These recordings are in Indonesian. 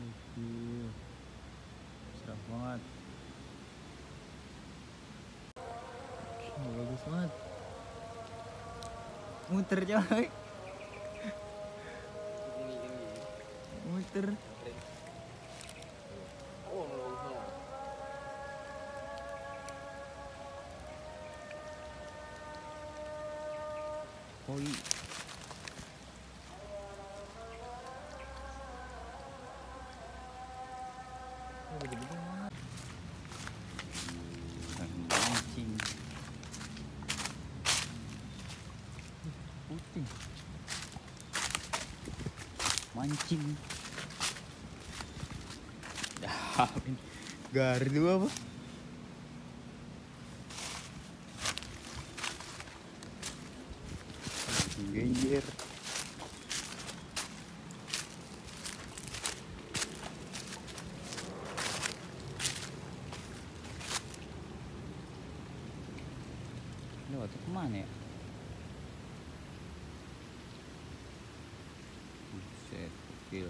Gokil. Serem banget. Bagus banget. Muter coy. Muter. Oh, bagus. Koi. Oh, gede-gede banget. Mancing. Putih. Mancing. Ya, gardu apa? Genjer. Lewat kemana ya? Buset, gokil.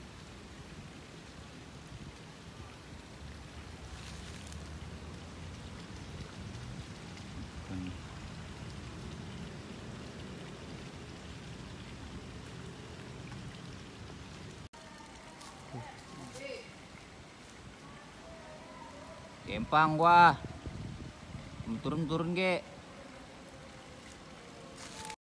Bukan. Empang gua. Turun-turun ge.